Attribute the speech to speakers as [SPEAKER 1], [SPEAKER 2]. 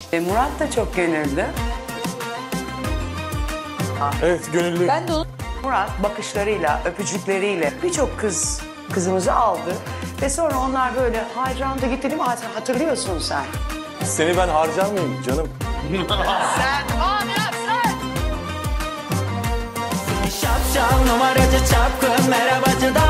[SPEAKER 1] Murat da çok gönüllü.
[SPEAKER 2] Evet, gönüllü.
[SPEAKER 3] Ben de onu...
[SPEAKER 1] Murat bakışlarıyla, öpücükleriyle birçok kızımızı aldı. Ve sonra onlar böyle hayranda gitti değil mi? Hatırlıyorsun sen.
[SPEAKER 2] Seni ben harcar mıyım canım?
[SPEAKER 4] Şapşal numaracı çapkın merhabacı da